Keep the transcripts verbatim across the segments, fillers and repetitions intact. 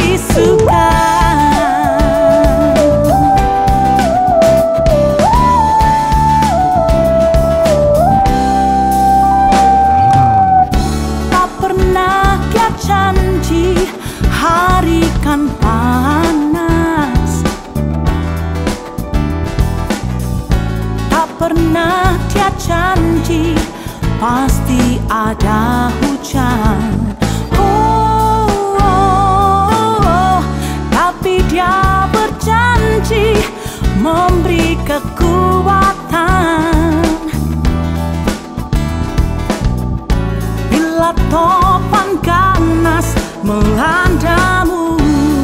suka. Tak pernah dia janji hari kan panas, tak pernah dia janji pasti ada hujan. Oh, oh, oh, tapi dia berjanji memberi kekuatan. Bila topan ganas melandamu,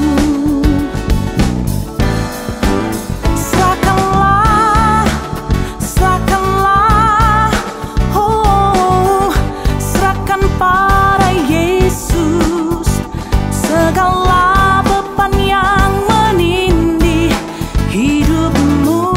serahkanlah, serahkanlah, oh, serahkan pada Yesus segala beban yang menindih hidupmu.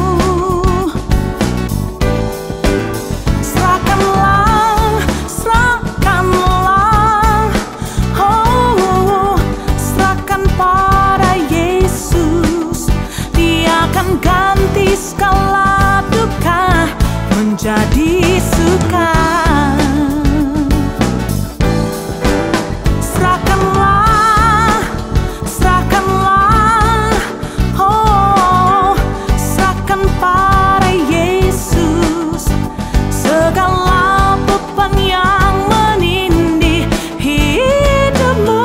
Serahkanlah, serahkanlah, oh, serahkan pada Yesus. Dia akan ganti segala duka menjadi suka. Serahkanlah, serahkanlah, oh, serahkan pada Yesus segala beban yang menindih hidupmu.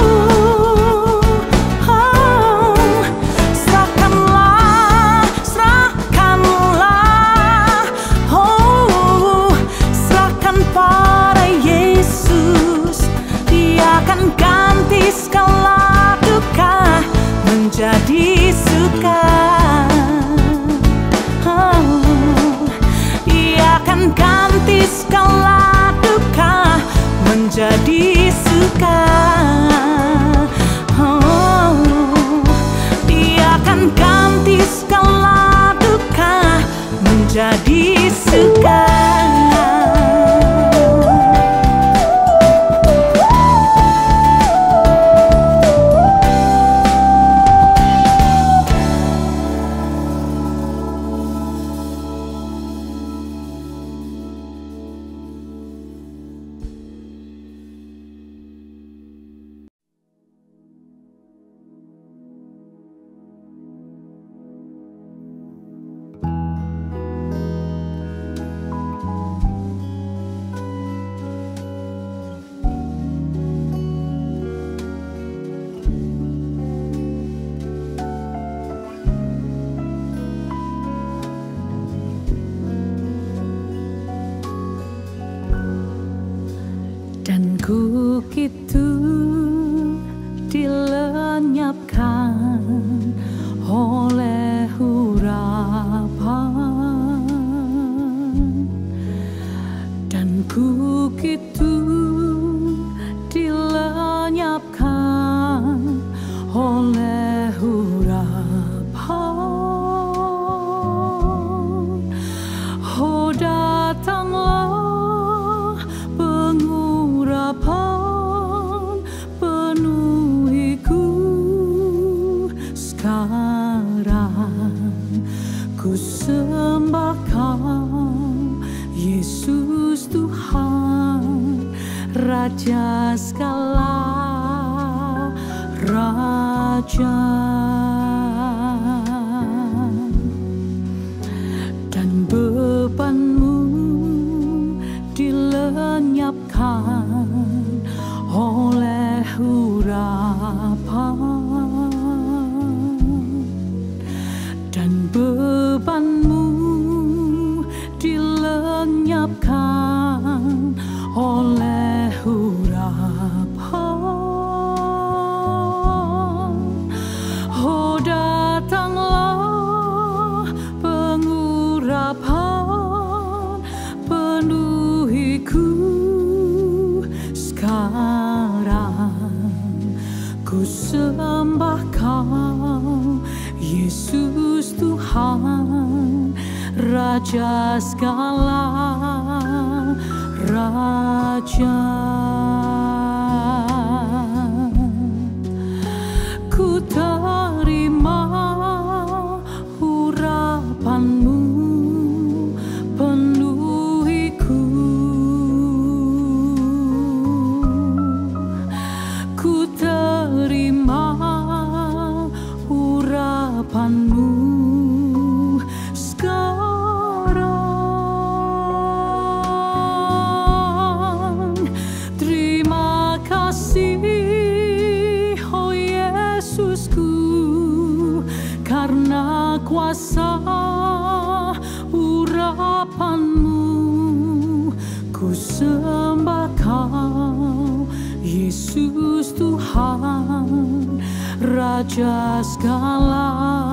Oh, serahkanlah, serahkanlah, oh, serahkan pada Yesus. Dia akan ganti segala duka menjadi suka. Oh, Dia akan ganti segala duka menjadi suka. Oh, Dia akan ganti segala duka menjadi suka. Dan guk itu dilenyapkan oleh urapan, dan guk itu dilenyapkan oleh urapan. Oh, datanglah pengurapan, penuhiku sekarang. Ku sembah Kau Yesus Tuhan, Raja segala raja. Dan bebanmu dilenyapkan oleh urapan, dan bebanmu dilenyapkan oleh urapan. Oh, datanglah pengurapan, penuhiku sekarang. Ku sembah Kau Yesus Tuhan, Raja segala raja. kuasa urapanmu, ku sembah Kau, Yesus Tuhan, Raja segala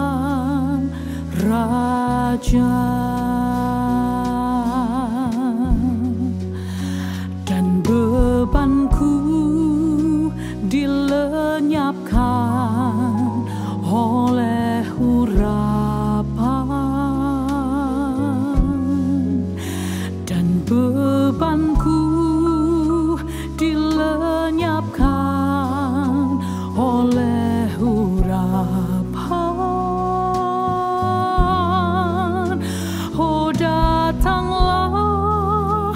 raja. Dan bebanku dilenyapkan oleh urapan, dan bebanku dilenyapkan oleh urapan. Oh, datanglah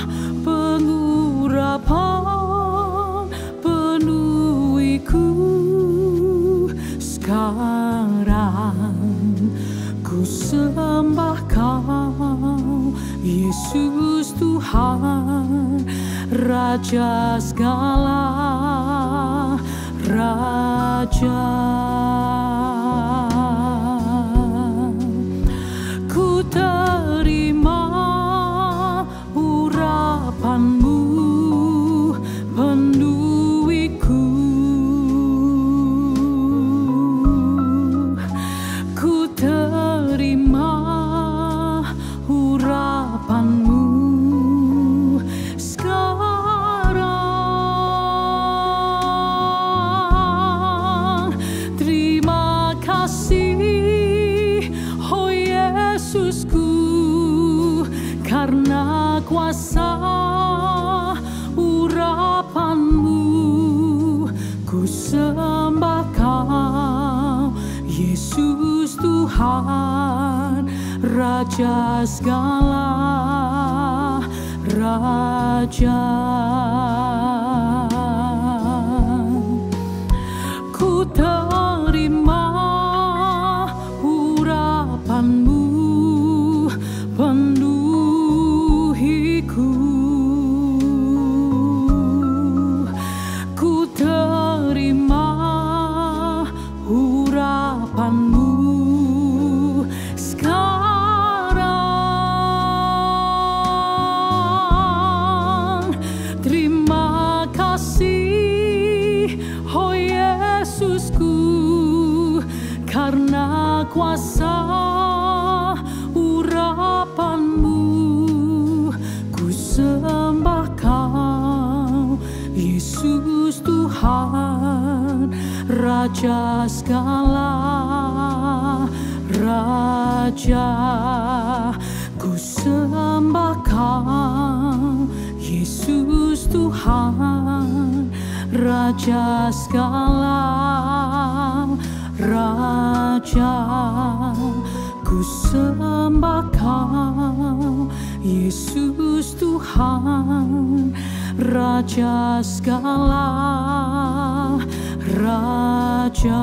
pengurapan, penuhiku sekarang. Ku sembah Kau, Yesus Tuhan, Raja segala raja. Ku terima urapanmu, penuhiku. Ku terima urapanmu sekarang. Terima kasih, oh Yesusku, karena kuasa urapanmu. Ku sembah Kau, Yesus Tuhan, Raja segala raja. Ku terima urapanmu, penuhiku. Ku terima urapanmu sekarang. Terima kasih, oh Yesusku, karena kuasa urapanmu. Ku sembah Kau, Yesus Tuhan, Raja segala raja. Ku sembah Kau, Yesus Tuhan, Raja segala raja. Ku sembah Kau, Yesus Tuhan, Raja segala raja.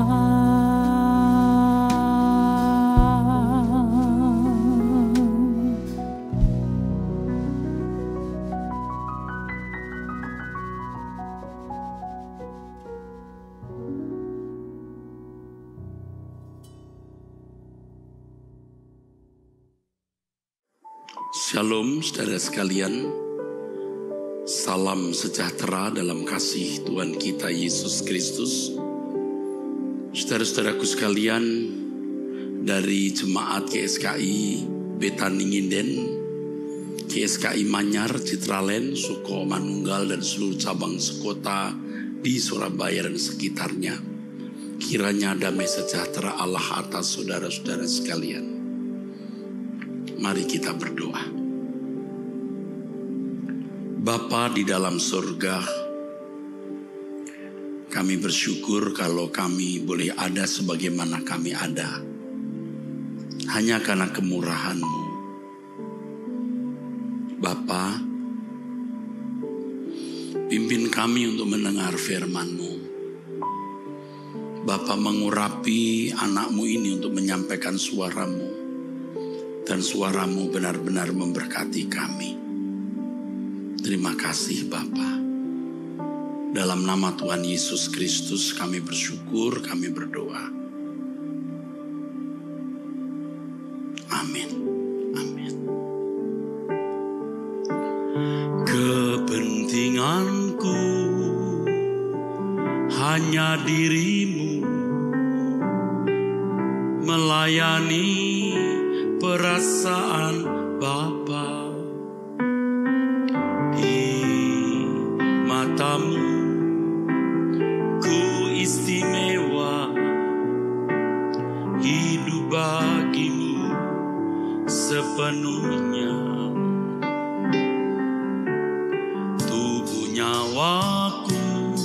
Shalom saudara sekalian, salam sejahtera dalam kasih Tuhan kita Yesus Kristus. Saudara-saudaraku sekalian, dari Jemaat K S K I Betani Nginden, K S K I Manyar, Citralen, Suko, Manunggal, dan seluruh cabang sekota di Surabaya dan sekitarnya, kiranya damai sejahtera Allah atas saudara-saudara sekalian. Mari kita berdoa. Bapa di dalam surga, kami bersyukur kalau kami boleh ada sebagaimana kami ada, hanya karena kemurahan-Mu. Bapa, pimpin kami untuk mendengar firman-Mu. Bapa, mengurapi anak-Mu ini untuk menyampaikan suara-Mu, dan suara-Mu benar-benar memberkati kami. Terima kasih Bapa. Dalam nama Tuhan Yesus Kristus kami bersyukur, kami berdoa. hanya dirimu, melayani perasaan Bapa. Di matamu ku istimewa, hidup bagimu sepenuhnya. Tubuh nyawaku,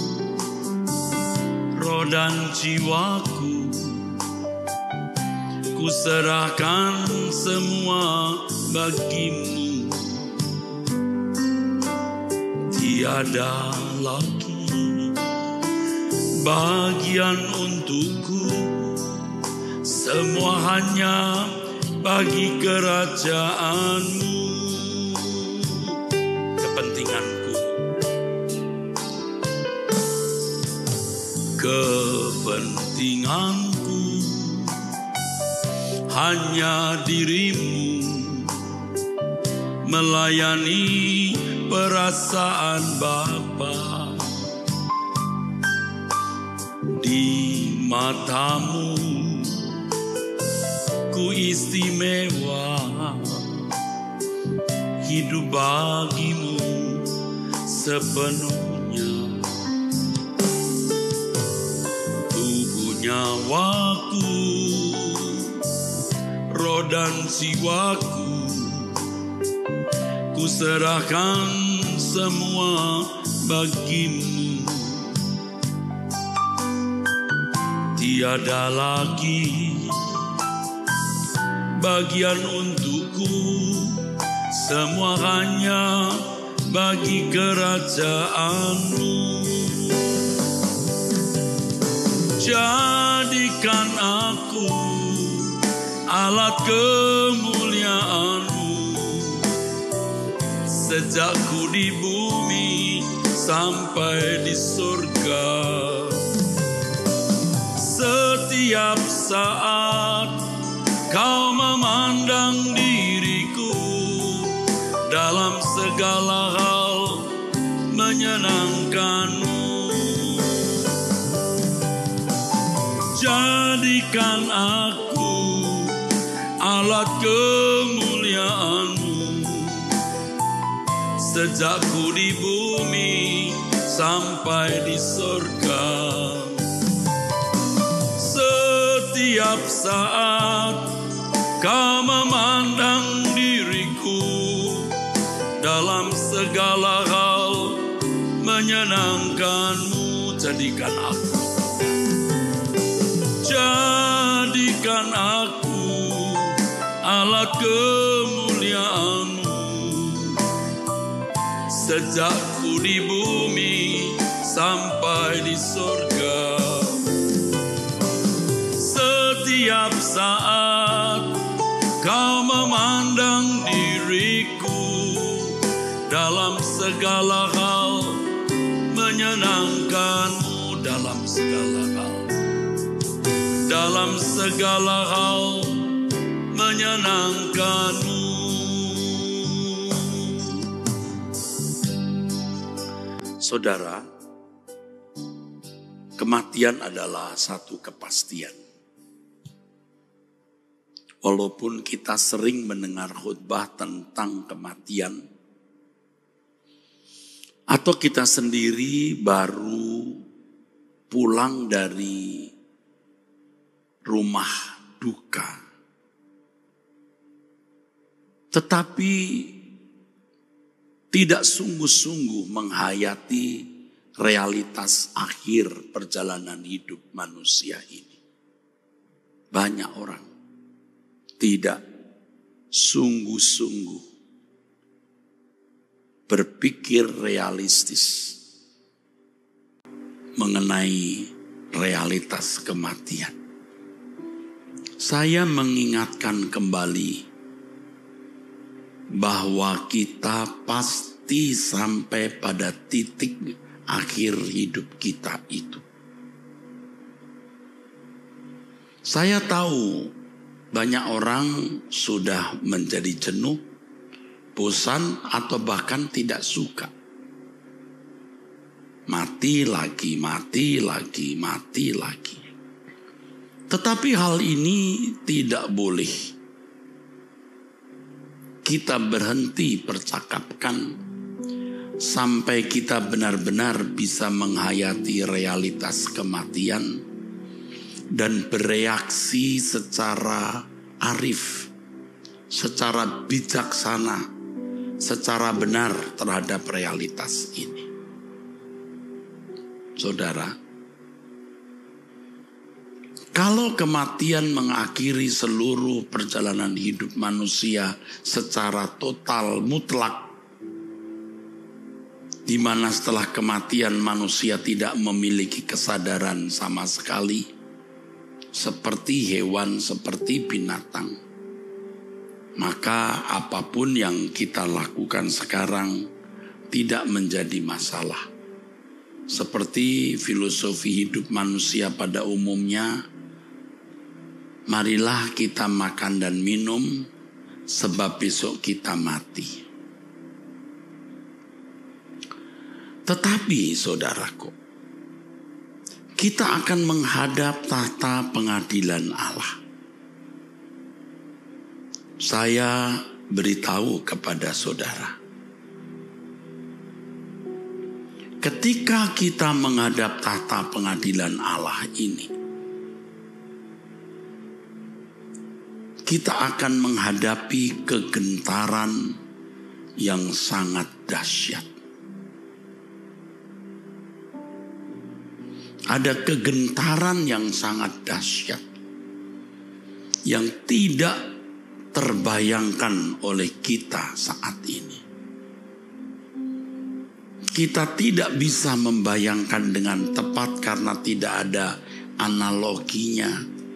roh dan jiwaku, ku serahkan semua bagimu. Tiada lagi bagian untukku, semua hanya bagi kerajaanmu. Kepentinganku, kepentinganku hanya dirimu, melayani perasaan Bapa. Di matamu ku istimewa, hidup bagimu sepenuhnya. Tubuh nyawaku, roh dan jiwaku, ku serahkan semua bagimu. Tiada lagi bagian untukku, semua hanya bagi kerajaanmu. Jadikan aku alat kemuliaan-Mu, sejak ku di bumi sampai di surga. Setiap saat Kau memandang diriku, dalam segala hal menyenangkan-Mu. Jadikan aku alat kemuliaan-Mu, sejak ku di bumi sampai di surga. Setiap saat Kau memandang diriku, dalam segala hal menyenangkan-Mu. Jadikan aku, jadikan aku alat kemuliaan-Mu, sejak ku di bumi sampai di surga. Setiap saat Kau memandang diriku, dalam segala hal menyenangkan-Mu. Dalam segala hal, dalam segala hal menyenangkan-Mu. Saudara, kematian adalah satu kepastian. Walaupun kita sering mendengar khutbah tentang kematian, atau kita sendiri baru pulang dari rumah duka, tetapi tidak sungguh-sungguh menghayati realitas akhir perjalanan hidup manusia ini. Banyak orang tidak sungguh-sungguh berpikir realistis mengenai realitas kematian. Saya mengingatkan kembali bahwa kita pasti sampai pada titik akhir hidup kita itu. Saya tahu banyak orang sudah menjadi jenuh, bosan, atau bahkan tidak suka. Mati lagi, mati lagi, mati lagi. Tetapi hal ini tidak boleh kita berhenti percakapkan sampai kita benar-benar bisa menghayati realitas kematian dan bereaksi secara arif, secara bijaksana, secara benar terhadap realitas ini. Saudara, kalau kematian mengakhiri seluruh perjalanan hidup manusia secara total mutlak, di mana setelah kematian manusia tidak memiliki kesadaran sama sekali, seperti hewan, seperti binatang, maka apapun yang kita lakukan sekarang tidak menjadi masalah. Seperti filosofi hidup manusia pada umumnya, marilah kita makan dan minum sebab besok kita mati. Tetapi saudaraku, kita akan menghadap tahta pengadilan Allah. Saya beritahu kepada saudara, ketika kita menghadap tahta pengadilan Allah ini, kita akan menghadapi kegentaran yang sangat dahsyat. Ada kegentaran yang sangat dahsyat yang tidak terbayangkan oleh kita saat ini. Kita tidak bisa membayangkan dengan tepat karena tidak ada analoginya,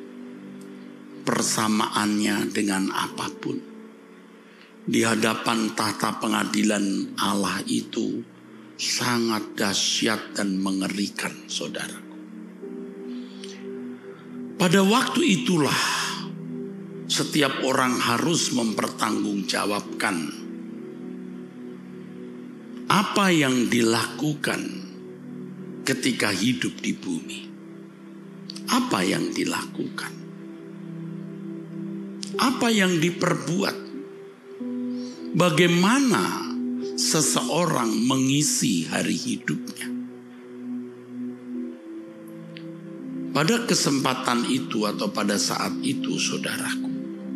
persamaannya dengan apapun. Di hadapan tahta pengadilan Allah itu sangat dahsyat dan mengerikan, saudaraku. Pada waktu itulah setiap orang harus mempertanggungjawabkan apa yang dilakukan ketika hidup di bumi. Apa yang dilakukan? Apa yang diperbuat? Bagaimana seseorang mengisi hari hidupnya? Pada kesempatan itu atau pada saat itu, saudaraku,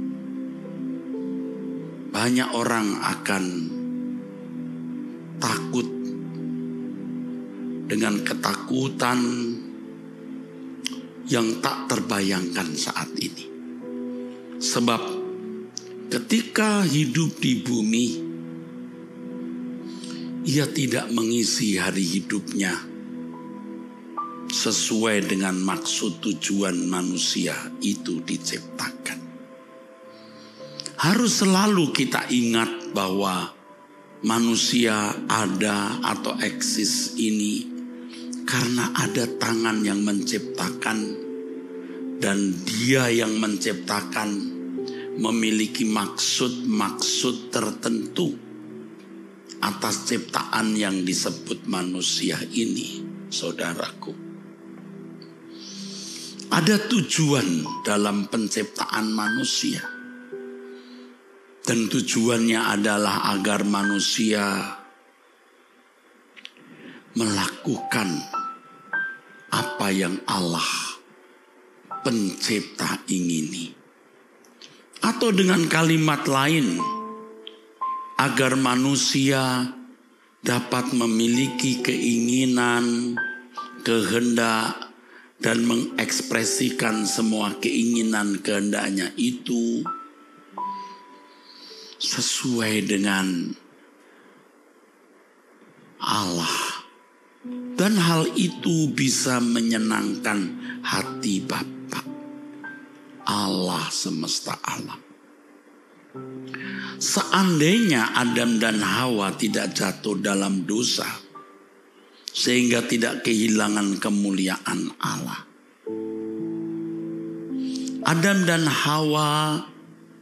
banyak orang akan takut dengan ketakutan yang tak terbayangkan saat ini. Sebab ketika hidup di bumi, ia tidak mengisi hari hidupnya sesuai dengan maksud tujuan manusia itu diciptakan. Harus selalu kita ingat bahwa manusia ada atau eksis ini karena ada tangan yang menciptakan, dan Dia yang menciptakan memiliki maksud-maksud tertentu atas ciptaan yang disebut manusia ini, saudaraku. Ada tujuan dalam penciptaan manusia. Dan tujuannya adalah agar manusia melakukan apa yang Allah pencipta ingini. Atau dengan kalimat lain, agar manusia dapat memiliki keinginan, kehendak, dan mengekspresikan semua keinginan kehendaknya itu sesuai dengan Allah. Dan hal itu bisa menyenangkan hati Bapa, Allah semesta alam. Seandainya Adam dan Hawa tidak jatuh dalam dosa, sehingga tidak kehilangan kemuliaan Allah, Adam dan Hawa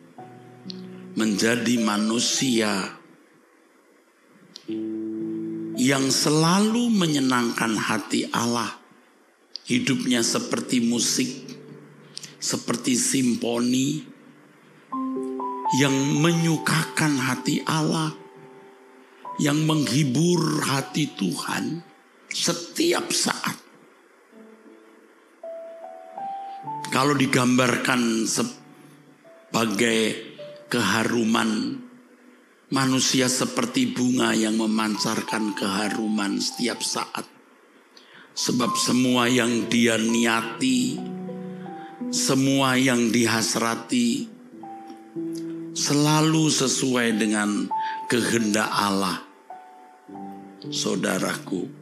menjadi manusia yang selalu menyenangkan hati Allah. Hidupnya seperti musik, seperti simfoni yang menyukakan hati Allah, yang menghibur hati Tuhan setiap saat. Kalau digambarkan sebagai keharuman, manusia seperti bunga yang memancarkan keharuman setiap saat. Sebab semua yang dia niati, semua yang dihasrati, selalu sesuai dengan kehendak Allah. Saudaraku,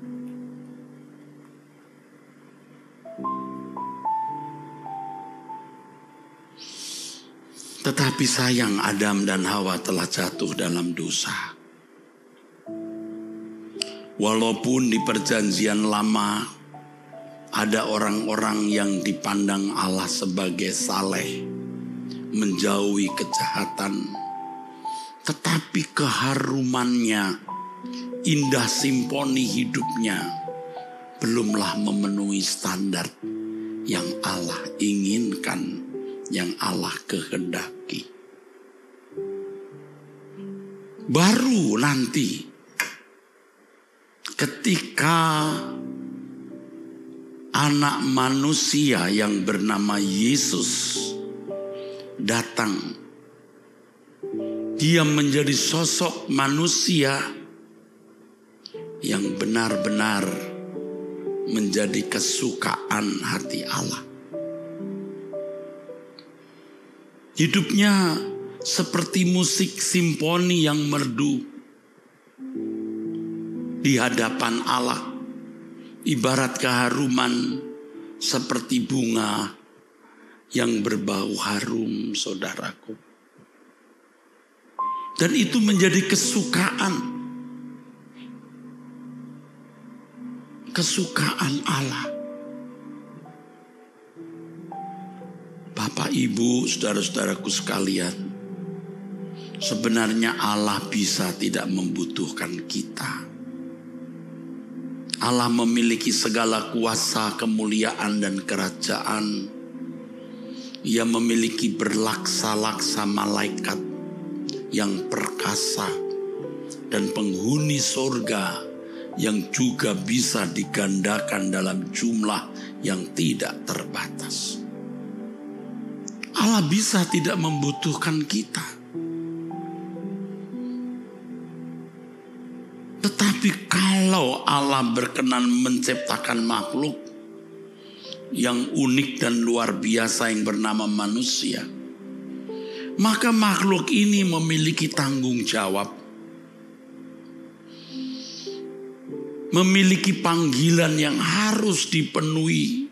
tetapi sayang Adam dan Hawa telah jatuh dalam dosa. Walaupun di perjanjian lama ada orang-orang yang dipandang Allah sebagai saleh, menjauhi kejahatan, tetapi keharumannya, indah simfoni hidupnya belumlah memenuhi standar yang Allah inginkan, yang Allah kehendaki. Baru nanti ketika anak manusia yang bernama Yesus datang, dia menjadi sosok manusia yang benar-benar menjadi kesukaan hati Allah. Hidupnya seperti musik simfoni yang merdu di hadapan Allah, ibarat keharuman seperti bunga yang berbau harum, saudaraku. Dan itu menjadi kesukaan, kesukaan Allah. Bapak, Ibu, saudara-saudaraku sekalian, sebenarnya Allah bisa tidak membutuhkan kita. Allah memiliki segala kuasa, kemuliaan, dan kerajaan. Ia memiliki berlaksa-laksa malaikat yang perkasa dan penghuni sorga yang juga bisa digandakan dalam jumlah yang tidak terbatas. Allah bisa tidak membutuhkan kita. Tetapi kalau Allah berkenan menciptakan makhluk yang unik dan luar biasa yang bernama manusia, maka makhluk ini memiliki tanggung jawab, memiliki panggilan yang harus dipenuhi,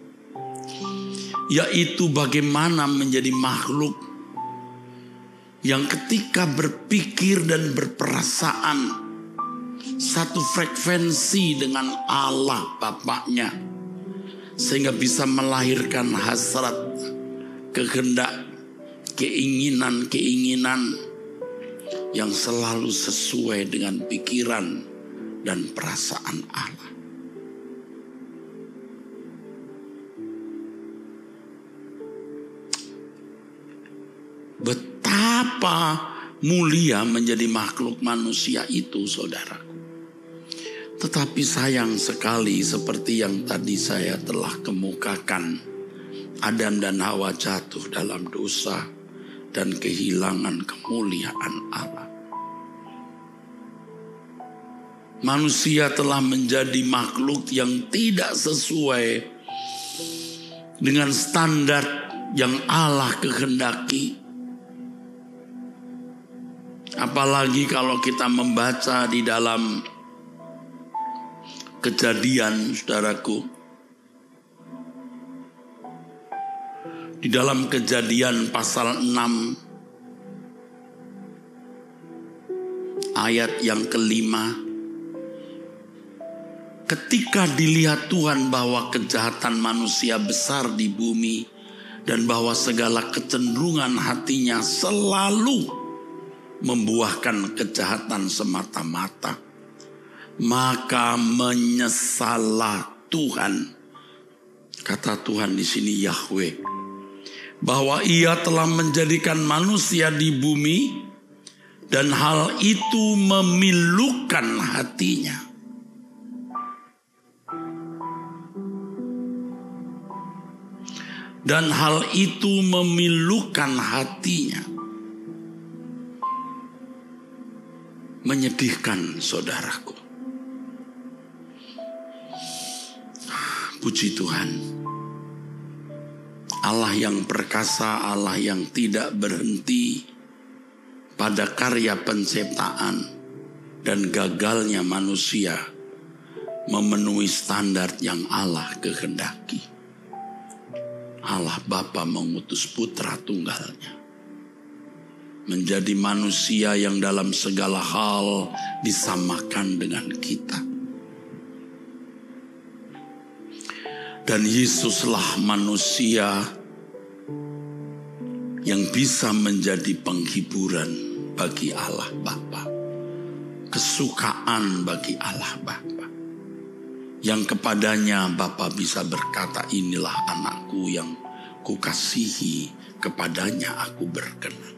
yaitu bagaimana menjadi makhluk yang ketika berpikir dan berperasaan satu frekuensi dengan Allah Bapaknya, sehingga bisa melahirkan hasrat, kehendak, keinginan-keinginan yang selalu sesuai dengan pikiran dan perasaan Allah. Betapa mulia menjadi makhluk manusia itu, saudaraku. Tetapi sayang sekali, seperti yang tadi saya telah kemukakan, Adam dan Hawa jatuh dalam dosa dan kehilangan kemuliaan Allah. Manusia telah menjadi makhluk yang tidak sesuai dengan standar yang Allah kehendaki. Apalagi kalau kita membaca di dalam Kejadian, saudaraku. Di dalam Kejadian pasal enam ayat yang kelima. Ketika dilihat Tuhan bahwa kejahatan manusia besar di bumi dan bahwa segala kecenderungan hatinya selalu membuahkan kejahatan semata-mata, maka menyesallah Tuhan. Kata Tuhan di sini Yahweh, bahwa Ia telah menjadikan manusia di bumi dan hal itu memilukan hatinya. Dan hal itu memilukan hatinya. Menyedihkan saudaraku. Puji Tuhan. Allah yang perkasa, Allah yang tidak berhenti pada karya penciptaan dan gagalnya manusia memenuhi standar yang Allah kehendaki. Allah Bapa mengutus putra tunggalnya menjadi manusia yang dalam segala hal disamakan dengan kita. Dan Yesuslah manusia yang bisa menjadi penghiburan bagi Allah Bapa, kesukaan bagi Allah Bapa, yang kepadanya Bapa bisa berkata, inilah anakku yang kukasihi, kepadanya aku berkenan.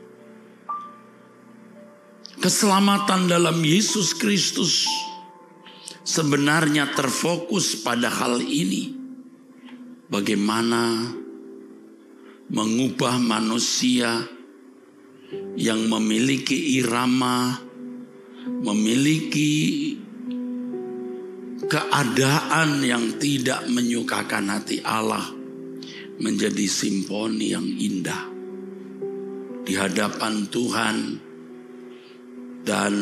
Keselamatan dalam Yesus Kristus sebenarnya terfokus pada hal ini. Bagaimana mengubah manusia yang memiliki irama, memiliki keadaan yang tidak menyukakan hati Allah menjadi simfoni yang indah di hadapan Tuhan dan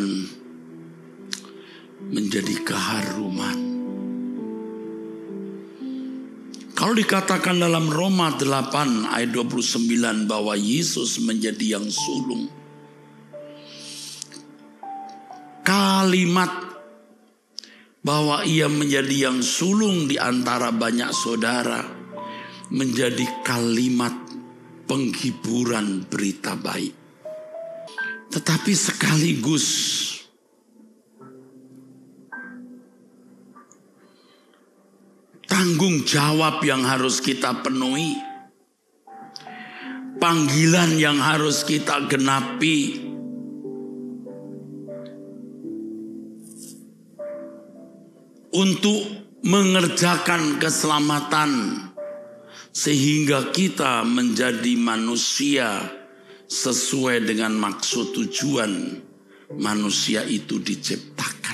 menjadi keharuman. Kalau dikatakan dalam Roma delapan ayat dua puluh sembilan bahwa Yesus menjadi yang sulung, kalimat bahwa ia menjadi yang sulung di antara banyak saudara menjadi kalimat penghiburan berita baik. Tetapi sekaligus tanggung jawab yang harus kita penuhi, panggilan yang harus kita genapi, untuk mengerjakan keselamatan sehingga kita menjadi manusia sesuai dengan maksud tujuan manusia itu diciptakan.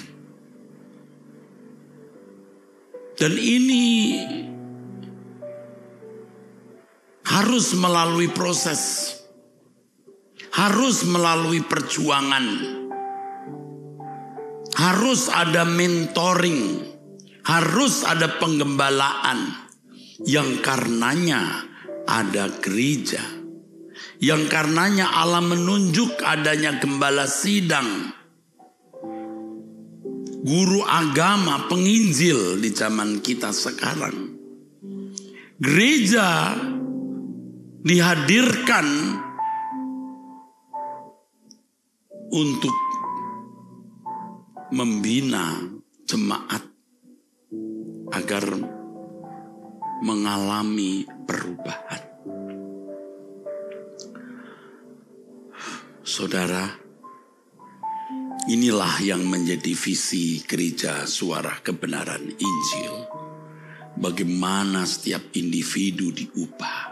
Dan ini harus melalui proses, harus melalui perjuangan, harus ada mentoring, harus ada penggembalaan, yang karenanya ada gereja, yang karenanya Allah menunjuk adanya gembala sidang, guru agama, penginjil di zaman kita sekarang. Gereja dihadirkan untuk membina jemaat agar mengalami perubahan. Saudara, inilah yang menjadi visi gereja Suara Kebenaran Injil. Bagaimana setiap individu diubah.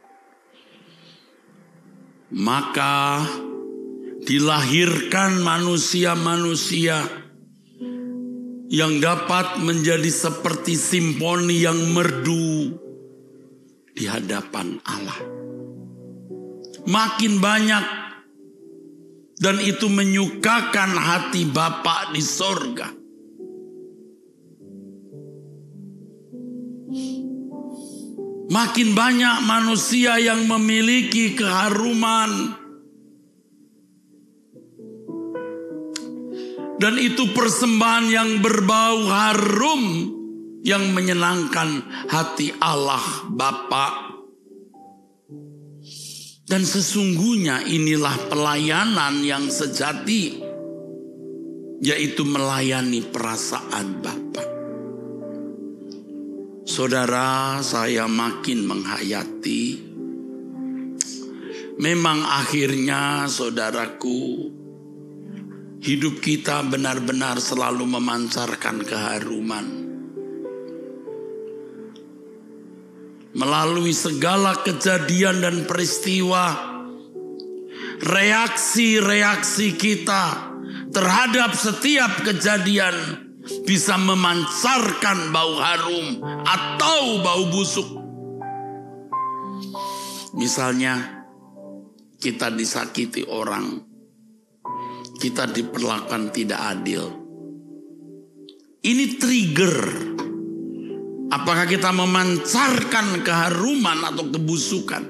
Maka dilahirkan manusia-manusia yang dapat menjadi seperti simfoni yang merdu di hadapan Allah. Makin banyak, dan itu menyukakan hati Bapa di sorga. Makin banyak manusia yang memiliki keharuman. Dan itu persembahan yang berbau harum yang menyenangkan hati Allah Bapa. Dan sesungguhnya inilah pelayanan yang sejati. yaitu melayani perasaan Bapa. Saudara, saya makin menghayati, memang akhirnya saudaraku, hidup kita benar-benar selalu memancarkan keharuman. Melalui segala kejadian dan peristiwa, reaksi-reaksi kita terhadap setiap kejadian bisa memancarkan bau harum atau bau busuk. Misalnya, kita disakiti orang, kita diperlakukan tidak adil. Ini trigger. Apakah kita memancarkan keharuman atau kebusukan?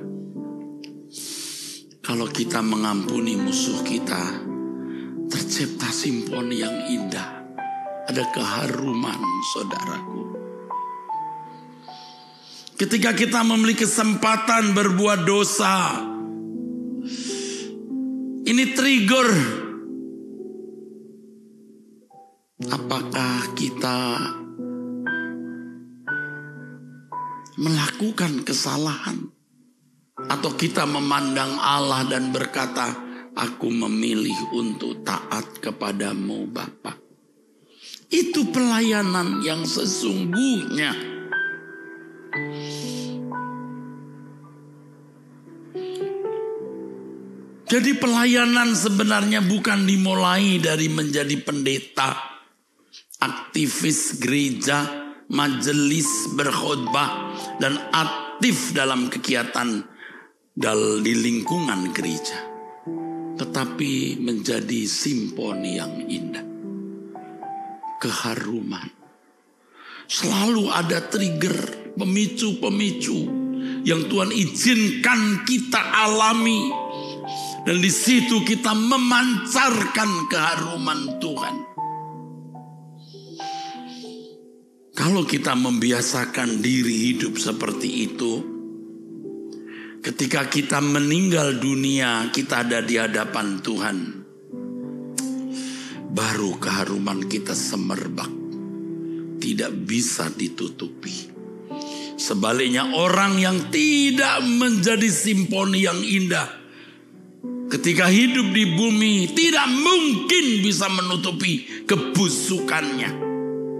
Kalau kita mengampuni musuh kita, tercipta simfoni yang indah. Ada keharuman, saudaraku. Ketika kita memiliki kesempatan berbuat dosa, ini trigger. Apakah kita melakukan kesalahan, atau kita memandang Allah dan berkata, aku memilih untuk taat kepadamu Bapa. Itu pelayanan yang sesungguhnya. Jadi pelayanan sebenarnya bukan dimulai dari menjadi pendeta, aktivis gereja, majelis berkhotbah, dan aktif dalam kegiatan di lingkungan gereja. Tetapi menjadi simfoni yang indah. Keharuman. Selalu ada trigger, pemicu-pemicu yang Tuhan izinkan kita alami. Dan di situ kita memancarkan keharuman Tuhan. Kalau kita membiasakan diri hidup seperti itu, ketika kita meninggal dunia, kita ada di hadapan Tuhan, baru keharuman kita semerbak, tidak bisa ditutupi. Sebaliknya, orang yang tidak menjadi simfoni yang indah, ketika hidup di bumi, tidak mungkin bisa menutupi kebusukannya.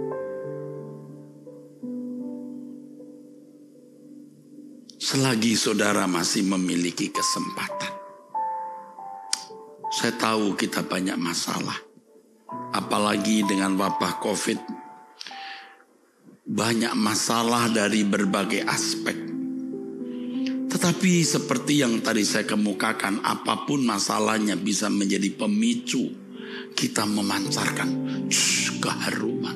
Selagi saudara masih memiliki kesempatan. Saya tahu kita banyak masalah. Apalagi dengan wabah COVID. Banyak masalah dari berbagai aspek. Tetapi seperti yang tadi saya kemukakan, apapun masalahnya bisa menjadi pemicu kita memancarkan shh, keharuman.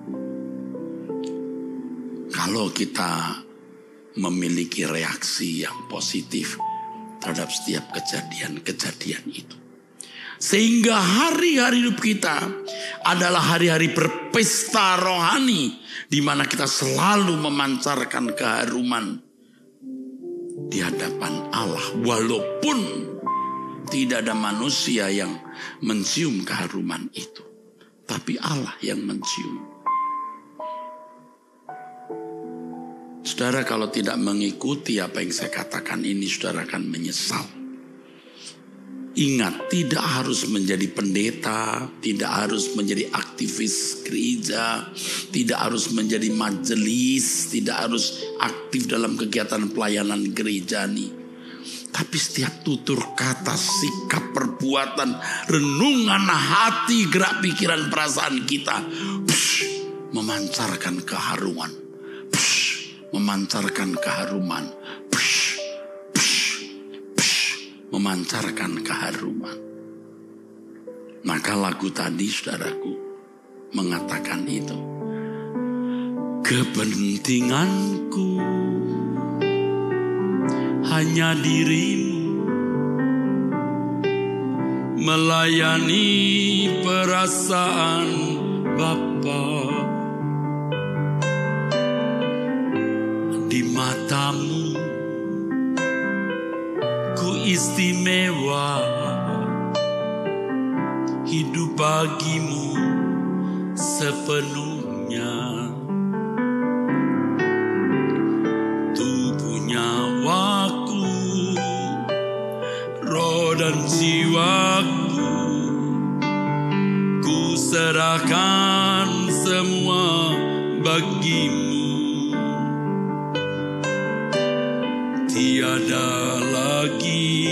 Kalau kita memiliki reaksi yang positif terhadap setiap kejadian-kejadian itu. Sehingga hari-hari hidup kita adalah hari-hari berpesta rohani, di mana kita selalu memancarkan keharuman di hadapan Allah. Walaupun tidak ada manusia yang mencium keharuman itu, tapi Allah yang mencium. Saudara, kalau tidak mengikuti apa yang saya katakan ini, saudara akan menyesal. Ingat, tidak harus menjadi pendeta, tidak harus menjadi aktivis gereja, tidak harus menjadi majelis, tidak harus aktif dalam kegiatan pelayanan gereja nih. Tapi setiap tutur kata, sikap, perbuatan, renungan hati, gerak pikiran, perasaan kita, psh, memancarkan keharuman. Memancarkan keharuman, psh, psh, psh, memancarkan keharuman. Maka lagu tadi, saudaraku, mengatakan itu. Kepentinganku hanya dirimu, melayani perasaan Bapa. Di matamu ku istimewa, hidup bagimu sepenuhnya. Tubuh nyawaku, roh dan jiwaku, ku serahkan semua bagimu. Tiada lagi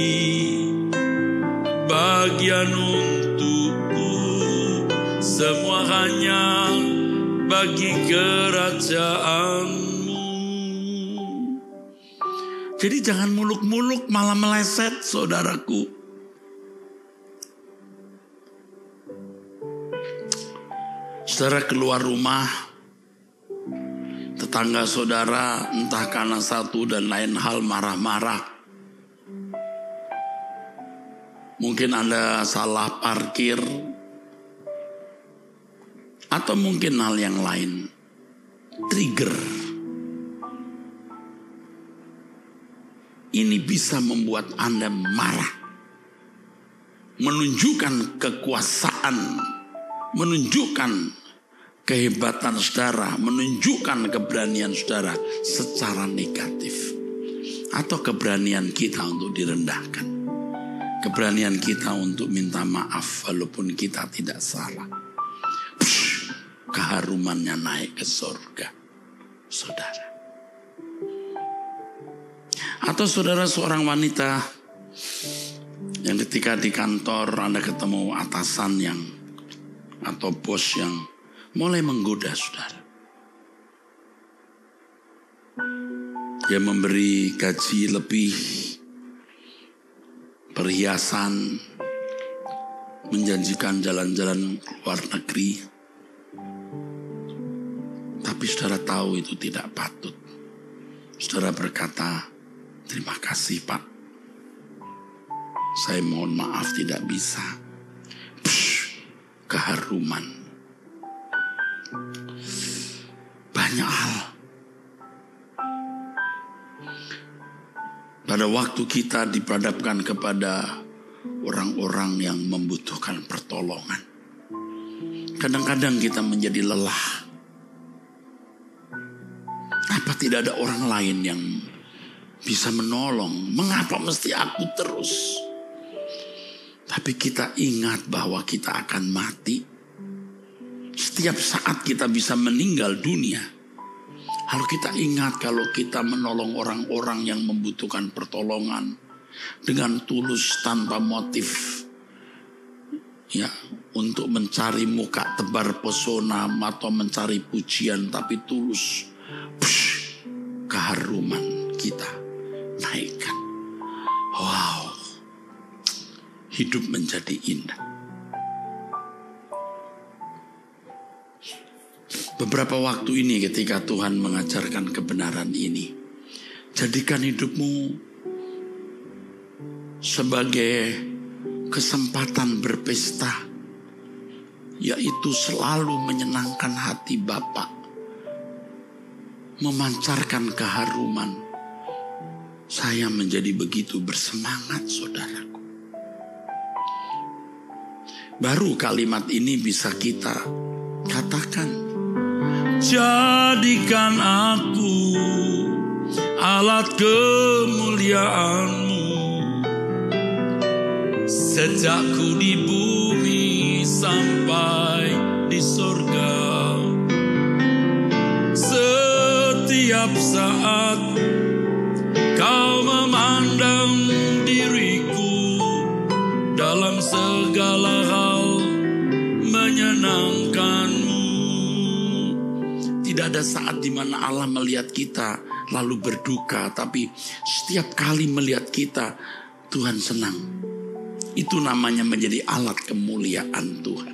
bagian untukku, semua hanya bagi kerajaan-Mu. Jadi jangan muluk-muluk malah meleset, saudaraku. Saudara keluar rumah, tetangga saudara entah karena satu dan lain hal marah-marah. Mungkin Anda salah parkir, atau mungkin hal yang lain. Trigger. Ini bisa membuat Anda marah. Menunjukkan kekuasaan, menunjukkan kehebatan saudara, menunjukkan keberanian saudara secara negatif. Atau keberanian kita untuk direndahkan. Keberanian kita untuk minta maaf walaupun kita tidak salah. Psh, keharumannya naik ke surga, saudara. Atau saudara seorang wanita yang ketika di kantor Anda ketemu atasan yang atau bos yang mulai menggoda saudara. Dia memberi gaji lebih, perhiasan, menjanjikan jalan-jalan luar negeri. Tapi saudara tahu itu tidak patut. Saudara berkata, terima kasih Pak. Saya mohon maaf tidak bisa. Psh, keharuman. Banyak hal. Pada waktu kita diperhadapkan kepada orang-orang yang membutuhkan pertolongan, kadang-kadang kita menjadi lelah. Apa tidak ada orang lain yang bisa menolong? Mengapa mesti aku terus? Tapi kita ingat bahwa kita akan mati. Setiap saat kita bisa meninggal dunia. Lalu kita ingat kalau kita menolong orang-orang yang membutuhkan pertolongan dengan tulus tanpa motif, ya, untuk mencari muka tebar pesona atau mencari pujian, tapi tulus, psh, keharuman kita naikkan. Wow, hidup menjadi indah. Beberapa waktu ini ketika Tuhan mengajarkan kebenaran ini, jadikan hidupmu sebagai kesempatan berpesta, yaitu selalu menyenangkan hati Bapa, memancarkan keharuman. Saya menjadi begitu bersemangat, saudaraku. Baru kalimat ini bisa kita katakan. Jadikan aku alat kemuliaan-Mu, sejak ku di bumi sampai di surga. Setiap saat Kau memandang diriku, dalam segala hal menyenangkan-Mu. Tidak ada saat di mana Allah melihat kita lalu berduka, tapi setiap kali melihat kita Tuhan senang. Itu namanya menjadi alat kemuliaan Tuhan.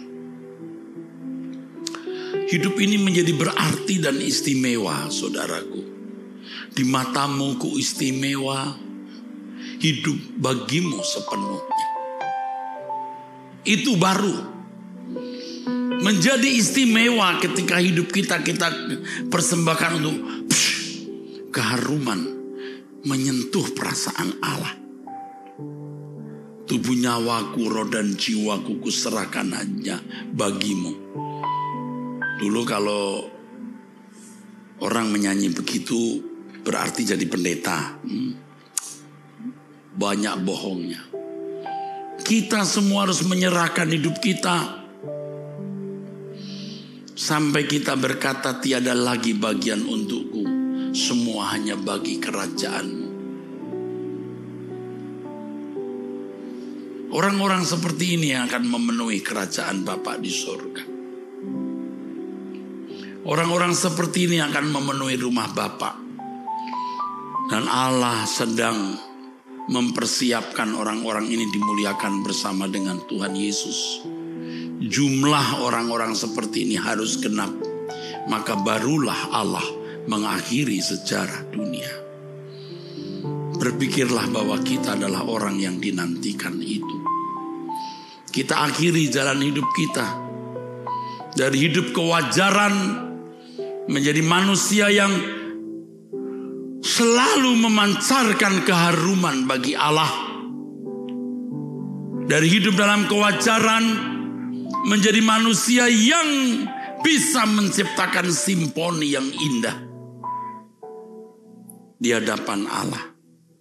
Hidup ini menjadi berarti dan istimewa, saudaraku. Di mata-Mu ku istimewa, hidup bagimu sepenuhnya. Itu baru menjadi istimewa ketika hidup kita kita persembahkan untuk psh, keharuman menyentuh perasaan Allah. Tubuh, nyawaku, roh dan jiwaku kuserahkan hanya bagimu. Dulu kalau orang menyanyi begitu berarti jadi pendeta. Hmm. Banyak bohongnya. Kita semua harus menyerahkan hidup kita. Sampai kita berkata tiada lagi bagian untukku. Semua hanya bagi kerajaan. Orang-orang seperti ini yang akan memenuhi kerajaan Bapa di surga. Orang-orang seperti ini akan memenuhi rumah Bapa. Dan Allah sedang mempersiapkan orang-orang ini dimuliakan bersama dengan Tuhan Yesus. Jumlah orang-orang seperti ini harus genap. Maka barulah Allah mengakhiri sejarah dunia. Berpikirlah bahwa kita adalah orang yang dinantikan itu. Kita akhiri jalan hidup kita dari hidup kewajaran menjadi manusia yang selalu memancarkan keharuman bagi Allah. Dari hidup dalam kewajaran menjadi manusia yang bisa menciptakan simfoni yang indah di hadapan Allah.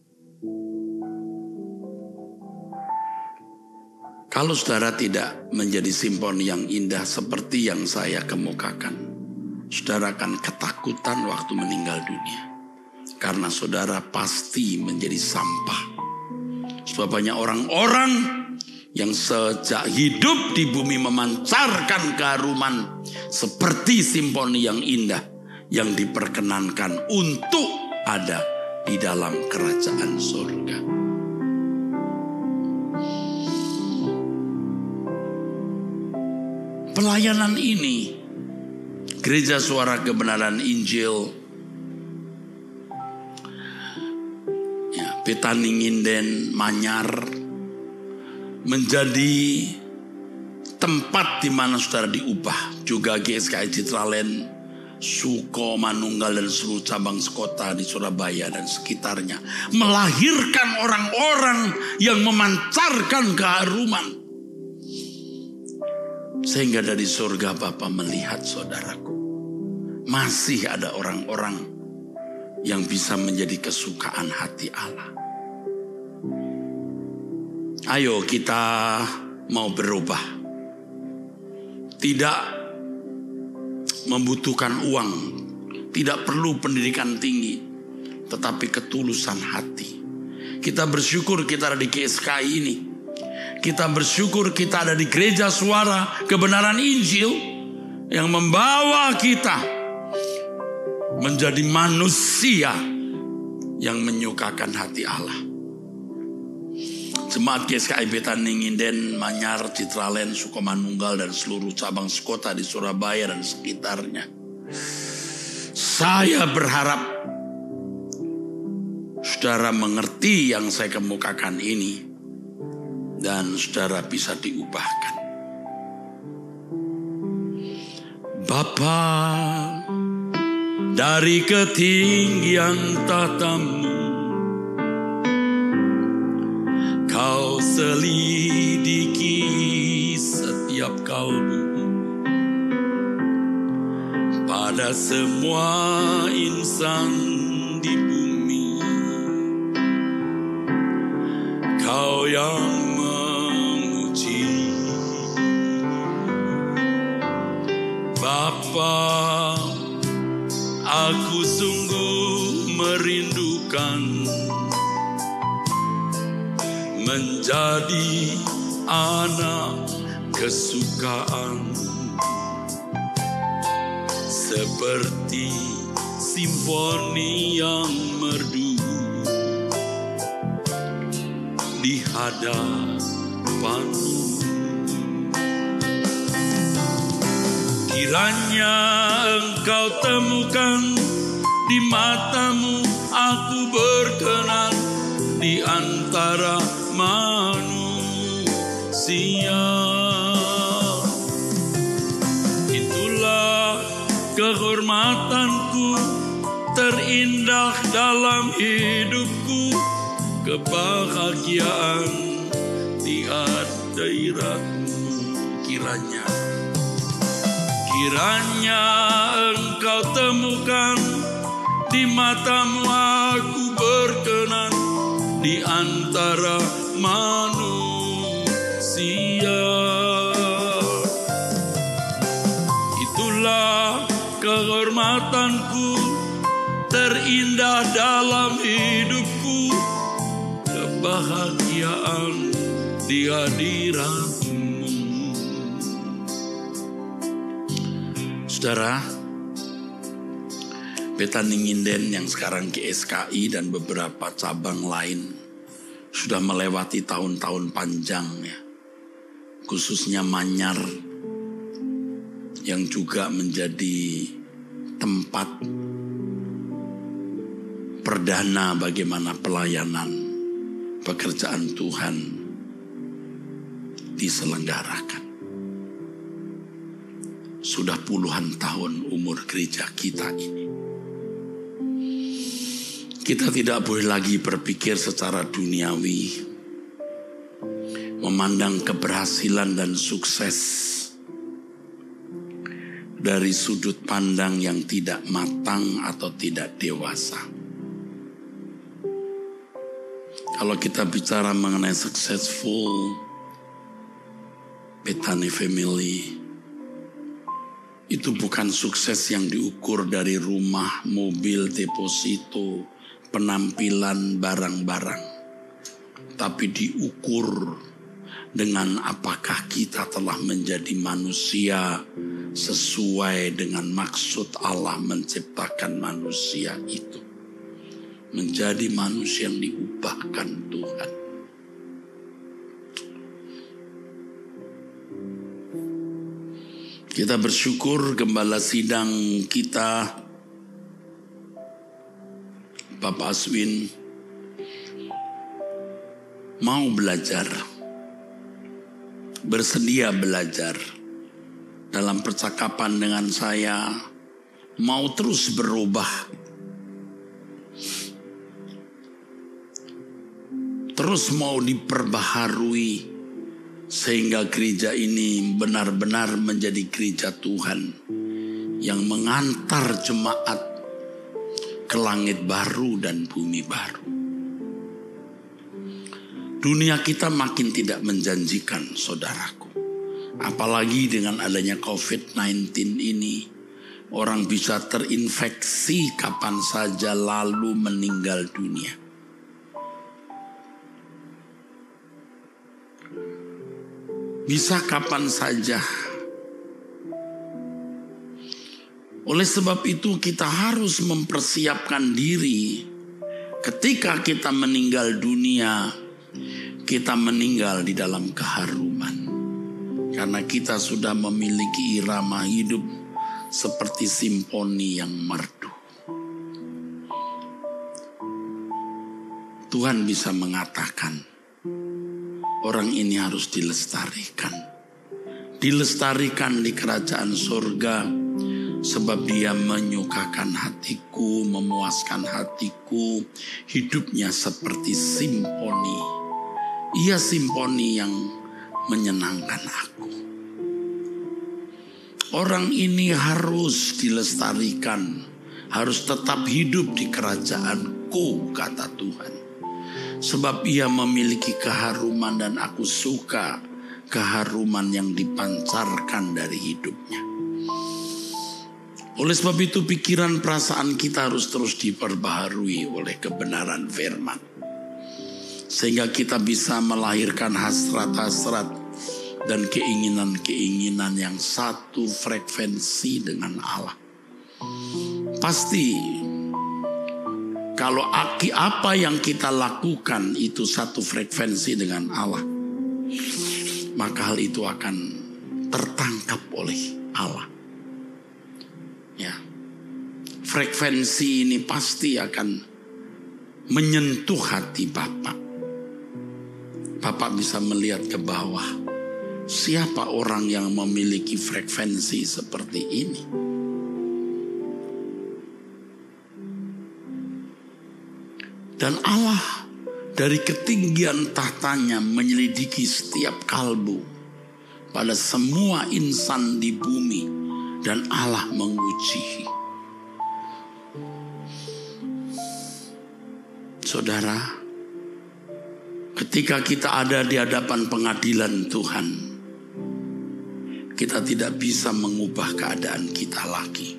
Kalau saudara tidak menjadi simfoni yang indah seperti yang saya kemukakan, saudara akan ketakutan waktu meninggal dunia. Karena saudara pasti menjadi sampah. Sebab banyak orang-orang yang sejak hidup di bumi memancarkan keharuman seperti simfoni yang indah yang diperkenankan untuk ada di dalam kerajaan surga. Pelayanan ini, Gereja Suara Kebenaran Injil, ya, Betani Nginden, Manyar, menjadi tempat di mana saudara diubah. Juga G S K I Citralen, Suko, Manunggal dan seluruh cabang sekota di Surabaya dan sekitarnya, melahirkan orang-orang yang memancarkan keharuman. Sehingga dari surga Bapa melihat saudaraku, masih ada orang-orang yang bisa menjadi kesukaan hati Allah. Ayo kita mau berubah. Tidak membutuhkan uang, tidak perlu pendidikan tinggi, tetapi ketulusan hati. Kita bersyukur kita ada di G S K I ini. Kita bersyukur kita ada di Gereja Suara Kebenaran Injil yang membawa kita menjadi manusia yang menyukakan hati Allah. Jemaat G S K I Betani Nginden, Manyar, Citralen, Sukomanunggal dan seluruh cabang sekota di Surabaya dan sekitarnya. Saya berharap saudara mengerti yang saya kemukakan ini. Dan saudara bisa diubahkan. Bapa, dari ketinggian tahtamu, kau selidiki setiap kalbu. Pada semua insan di bumi, kau yang Bapa, aku sungguh merindukan menjadi anak kesukaan, seperti simfoni yang merdu di hadapanmu. Kiranya engkau temukan di matamu aku berkenan di antara manusia. Itulah kehormatanku terindah dalam hidupku, kebahagiaan di hadirat-Mu. Kiranya, kiranya Engkau temukan di mata-Mu aku berkenan di antara manusia. Itulah kehormatanku terindah dalam hidupku, kebahagiaan di hadirat-Mu. Saudara, Betani Nginden yang sekarang G S K I dan beberapa cabang lain sudah melewati tahun-tahun panjang ya, khususnya Manyar yang juga menjadi tempat perdana bagaimana pelayanan pekerjaan Tuhan diselenggarakan. Sudah puluhan tahun umur gereja kita ini. Kita tidak boleh lagi berpikir secara duniawi, memandang keberhasilan dan sukses dari sudut pandang yang tidak matang atau tidak dewasa. Kalau kita bicara mengenai successful Betani family, itu bukan sukses yang diukur dari rumah, mobil, deposito, penampilan, barang-barang. Tapi diukur dengan apakah kita telah menjadi manusia sesuai dengan maksud Allah menciptakan manusia itu. Menjadi manusia yang diubahkan Tuhan. Kita bersyukur gembala sidang kita, Bapak Aswin, mau belajar, bersedia belajar dalam percakapan dengan saya, mau terus berubah, terus mau diperbaharui, sehingga gereja ini benar-benar menjadi gereja Tuhan yang mengantar jemaat ke langit baru dan bumi baru. Dunia kita makin tidak menjanjikan, saudaraku. Apalagi dengan adanya covid sembilan belas ini, orang bisa terinfeksi kapan saja lalu meninggal dunia. Bisa kapan saja. Oleh sebab itu kita harus mempersiapkan diri. Ketika kita meninggal dunia, kita meninggal di dalam keharuman. Karena kita sudah memiliki irama hidup seperti simfoni yang merdu. Tuhan bisa mengatakan, orang ini harus dilestarikan. Dilestarikan di kerajaan surga. Sebab dia menyukakan hatiku, memuaskan hatiku. Hidupnya seperti simfoni. Ia simfoni yang menyenangkan aku. Orang ini harus dilestarikan. Harus tetap hidup di kerajaanku, kata Tuhan. Sebab ia memiliki keharuman dan aku suka keharuman yang dipancarkan dari hidupnya. Oleh sebab itu pikiran perasaan kita harus terus diperbaharui oleh kebenaran firman. Sehingga kita bisa melahirkan hasrat-hasrat dan keinginan-keinginan yang satu frekuensi dengan Allah. Pasti kalau apa yang kita lakukan itu satu frekuensi dengan Allah, maka hal itu akan tertangkap oleh Allah. Ya, frekuensi ini pasti akan menyentuh hati Bapak. Bapak bisa melihat ke bawah. Siapa orang yang memiliki frekuensi seperti ini? Dan Allah dari ketinggian tahtanya menyelidiki setiap kalbu pada semua insan di bumi, dan Allah menguji. Saudara, ketika kita ada di hadapan pengadilan Tuhan, kita tidak bisa mengubah keadaan kita lagi.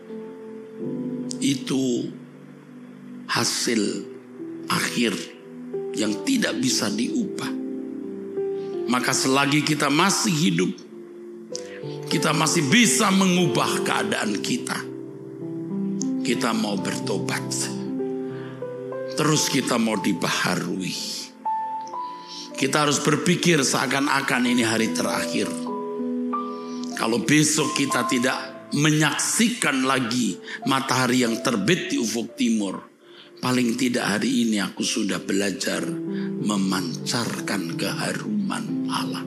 Itu hasil akhir yang tidak bisa diubah. Maka selagi kita masih hidup, kita masih bisa mengubah keadaan kita. Kita mau bertobat, terus kita mau dibaharui. Kita harus berpikir seakan-akan ini hari terakhir. Kalau besok kita tidak menyaksikan lagi matahari yang terbit di ufuk timur, paling tidak hari ini aku sudah belajar memancarkan keharuman Allah.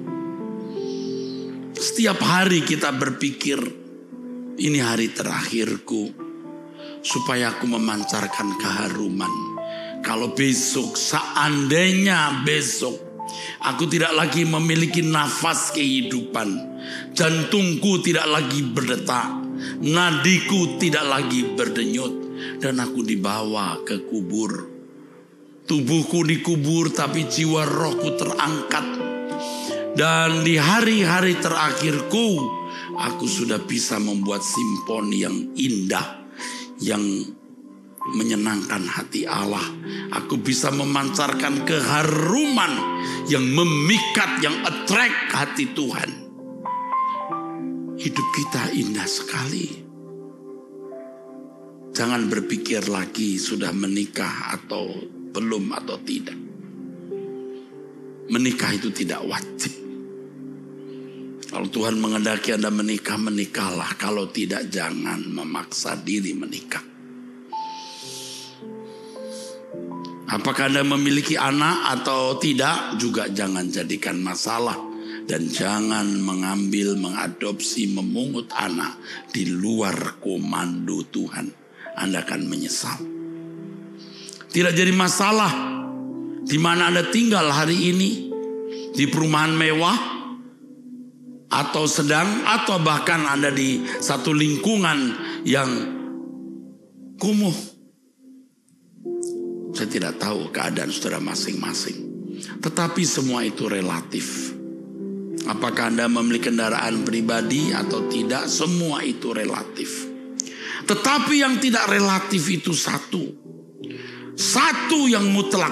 Setiap hari kita berpikir, ini hari terakhirku, supaya aku memancarkan keharuman. Kalau besok, seandainya besok aku tidak lagi memiliki nafas kehidupan, jantungku tidak lagi berdetak, nadiku tidak lagi berdenyut, dan aku dibawa ke kubur. Tubuhku dikubur tapi jiwa rohku terangkat. Dan di hari-hari terakhirku, aku sudah bisa membuat simfoni yang indah, yang menyenangkan hati Allah. Aku bisa memancarkan keharuman yang memikat, yang attract hati Tuhan. Hidup kita indah sekali. Jangan berpikir lagi sudah menikah atau belum atau tidak. Menikah itu tidak wajib. Kalau Tuhan menghendaki Anda menikah, menikahlah. Kalau tidak, jangan memaksa diri menikah. Apakah Anda memiliki anak atau tidak, juga jangan jadikan masalah. Dan jangan mengambil, mengadopsi, memungut anak di luar komando Tuhan. Anda akan menyesal. Tidak jadi masalah di mana Anda tinggal hari ini, di perumahan mewah, atau sedang, atau bahkan Anda di satu lingkungan yang kumuh. Saya tidak tahu keadaan saudara masing-masing. Tetapi semua itu relatif. Apakah Anda memiliki kendaraan pribadi atau tidak, semua itu relatif. Tetapi yang tidak relatif itu satu. Satu yang mutlak.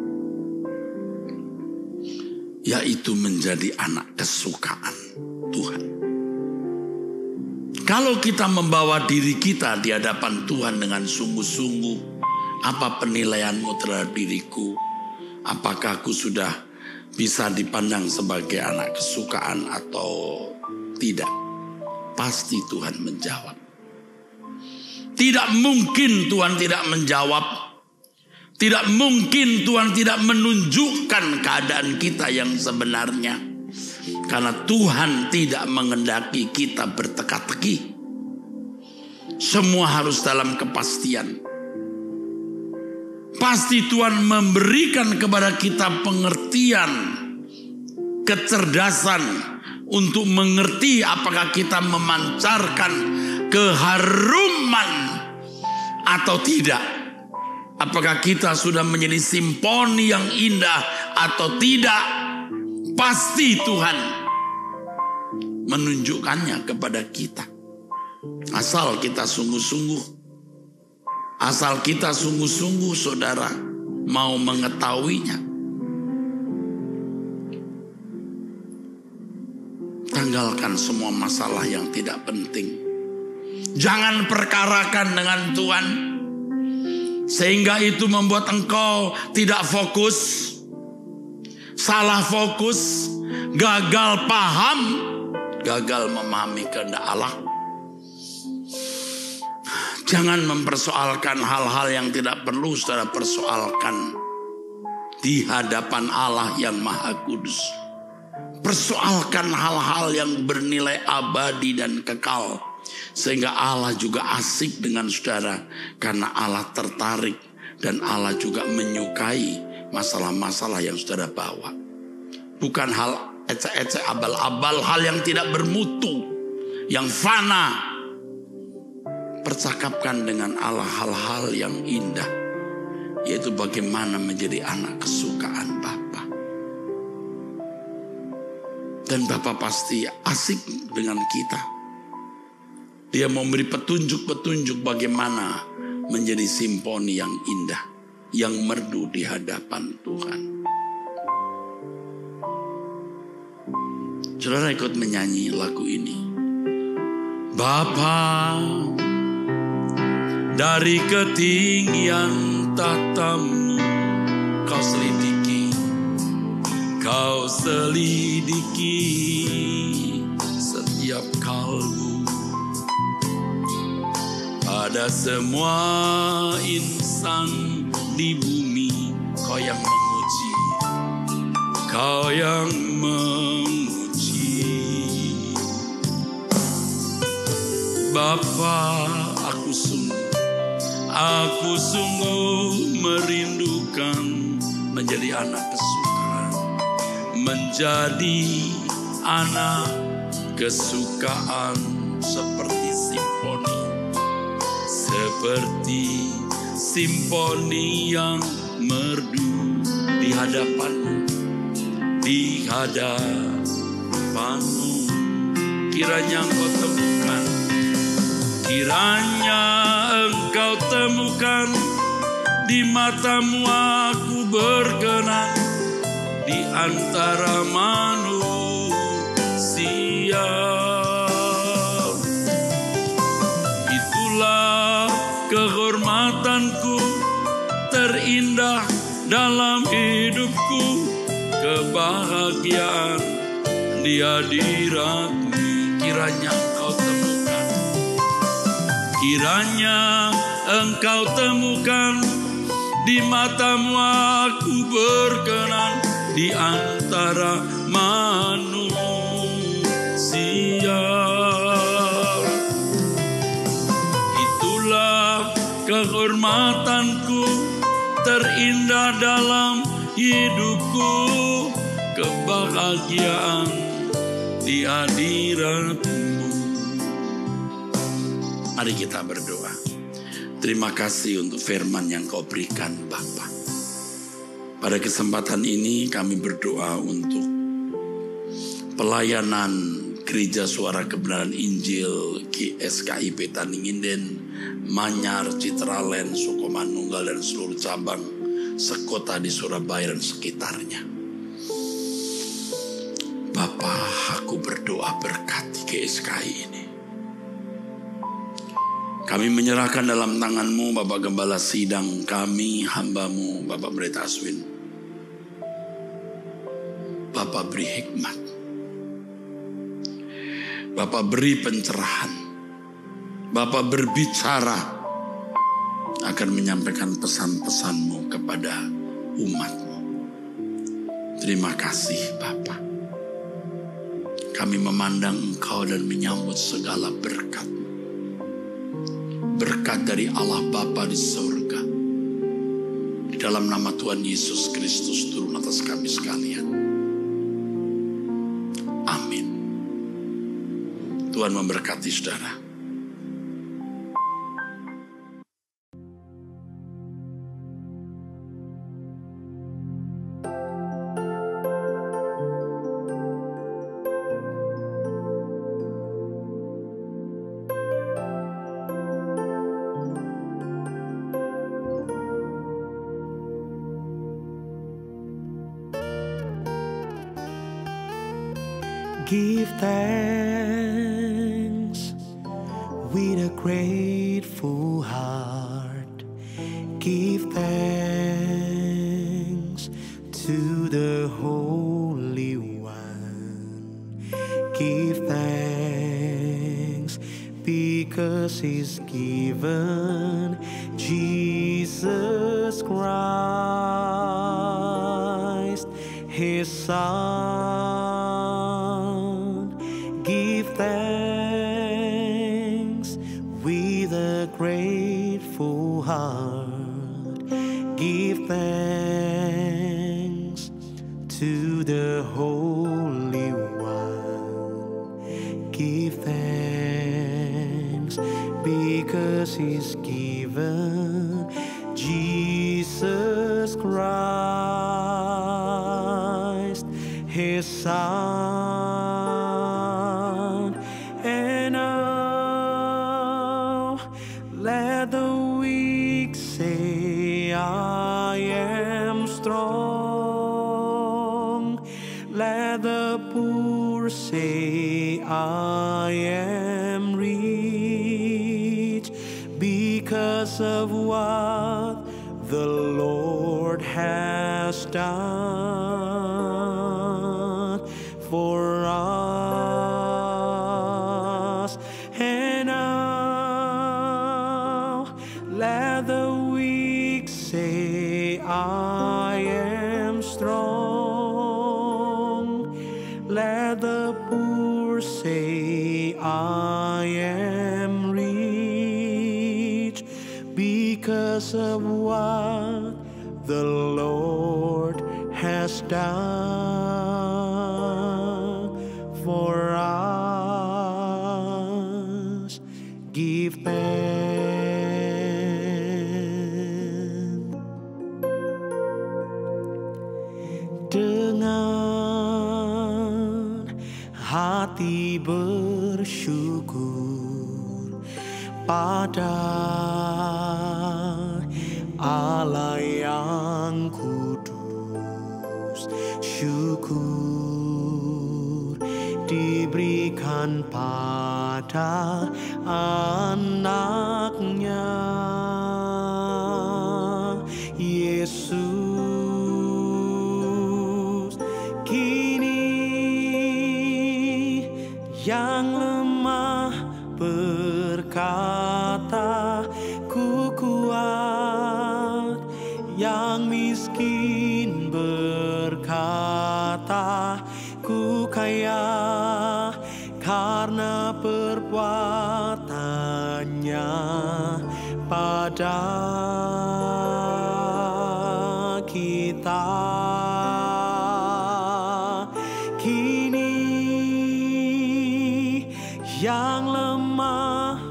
Yaitu menjadi anak kesukaan Tuhan. Kalau kita membawa diri kita di hadapan Tuhan dengan sungguh-sungguh, apa penilaianmu terhadap diriku? Apakah aku sudah bisa dipandang sebagai anak kesukaan atau tidak? Pasti Tuhan menjawab. Tidak mungkin Tuhan tidak menjawab. Tidak mungkin Tuhan tidak menunjukkan keadaan kita yang sebenarnya. Karena Tuhan tidak menghendaki kita berteka-teki. Semua harus dalam kepastian. Pasti Tuhan memberikan kepada kita pengertian, kecerdasan untuk mengerti apakah kita memancarkan keharuman atau tidak. Apakah kita sudah menjadi simfoni yang indah atau tidak. Pasti Tuhan menunjukkannya kepada kita. Asal kita sungguh-sungguh. Asal kita sungguh-sungguh saudara mau mengetahuinya. Tanggalkan semua masalah yang tidak penting. Jangan perkarakan dengan Tuhan. Sehingga itu membuat engkau tidak fokus. Salah fokus. Gagal paham. Gagal memahami kehendak Allah. Jangan mempersoalkan hal-hal yang tidak perlu saudara persoalkan di hadapan Allah yang Maha Kudus. Persoalkan hal-hal yang bernilai abadi dan kekal. Sehingga Allah juga asik dengan saudara. Karena Allah tertarik dan Allah juga menyukai masalah-masalah yang saudara bawa. Bukan hal ecek-ecek, abal-abal, hal yang tidak bermutu, yang fana. Percakapkan dengan Allah hal-hal yang indah, yaitu bagaimana menjadi anak kesukaan Bapa. Dan Bapa pasti asik dengan kita. Dia memberi petunjuk-petunjuk bagaimana menjadi simfoni yang indah, yang merdu di hadapan Tuhan. Saudara ikut menyanyi lagu ini. Bapa, dari ketinggian tatamu kau selidiki, kau selidiki setiap kalbu. Pada semua insan di bumi kau yang menguji, kau yang menguji. Bapa, aku sungguh, aku sungguh merindukan menjadi anak kesukaan, menjadi anak kesukaan seperti simfoni, seperti simfoni yang merdu di hadapanmu, di hadapanmu. Kiranya engkau temukan, kiranya engkau temukan, di matamu aku berkenan di antara manusia. Itulah kehormatanku terindah dalam hidupku, kebahagiaan di hadiratmu. Kiranya engkau temukan, kiranya engkau temukan, di matamu aku berkenan di antara manusia. Itulah kehormatanku terindah dalam hidupku, kebahagiaan di hadiratmu. Mari kita berdoa. Terima kasih untuk firman yang kau berikan Bapa. Pada kesempatan ini kami berdoa untuk pelayanan Gereja Suara Kebenaran Injil G S K I Betaninginden, Manyar, Citralen, Sukomanunggal dan seluruh cabang sekota di Surabaya dan sekitarnya. Bapa, aku berdoa berkati G S K I ini. Kami menyerahkan dalam tangan-Mu Bapak Gembala Sidang kami, hamba-Mu Bapak Pendeta Aswin. Bapak beri hikmat, Bapak beri pencerahan, Bapak berbicara akan menyampaikan pesan-pesan-Mu kepada umat-Mu. Terima kasih Bapak. Kami memandang Engkau dan menyambut segala berkat. Berkat dari Allah Bapa di surga. Di dalam nama Tuhan Yesus Kristus turun atas kami sekalian. Amin. Tuhan memberkati saudara. Give thanks with a grateful heart. Give thanks to the Holy One. Give thanks because He's given Jesus Christ, His Son. Give thanks with a grateful heart. Give thanks Christ, His Son. And now let the weak say, I am strong. Let the poor say, I am rich, because of what the Lord has done for us. And now let the weak say, I am strong. Let the poor say, I am rich, because of what the Lord has done for us. Give thanks. Dengan hati bersyukur pada Allah yang kudus, syukur diberikan pada anaknya Yesus. Kini yang lemah berkata, ku kuat. Yang miskin berkata, ku kaya, karena perbuatannya pada kita. Kini yang lemah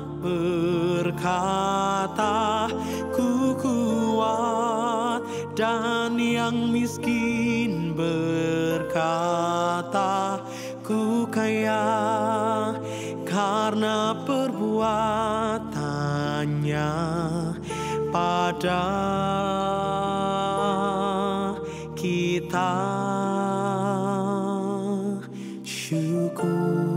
berkata, ku kuat. Dan yang miskin berkata, ku kaya, karena perbuatannya pada kita. Syukur.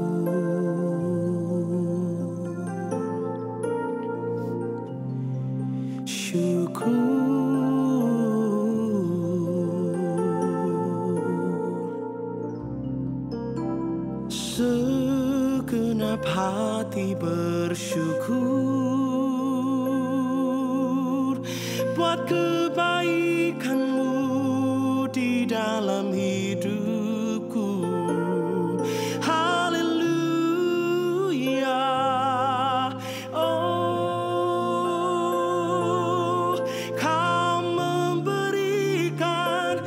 Segenap hati bersyukur buat kebaikanmu di dalam hidupku. Haleluya. Oh, kau memberikan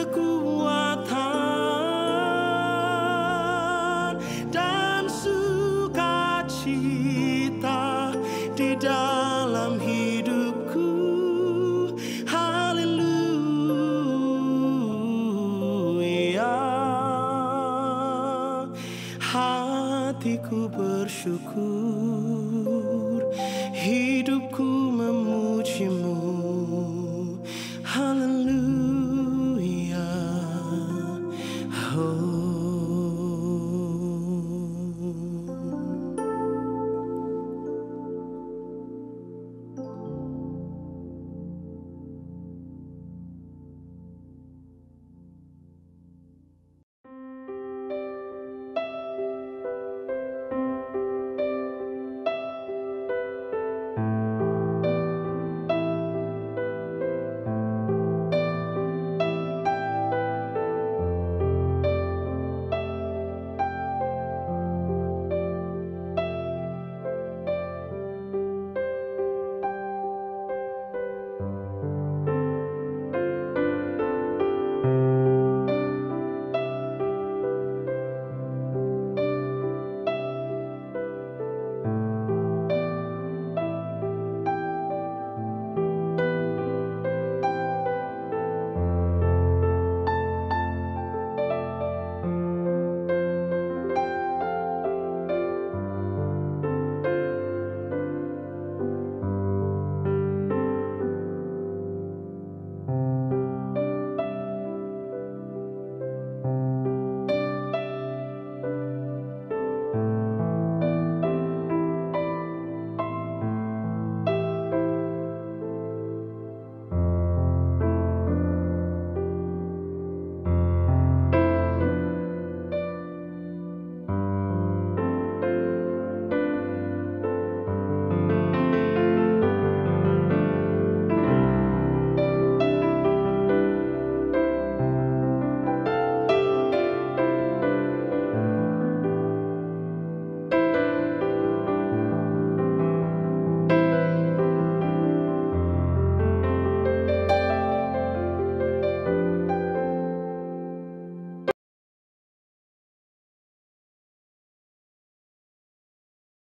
kekuatan dan sukacita di dalam hidupku. Haleluya. Hatiku bersyukur.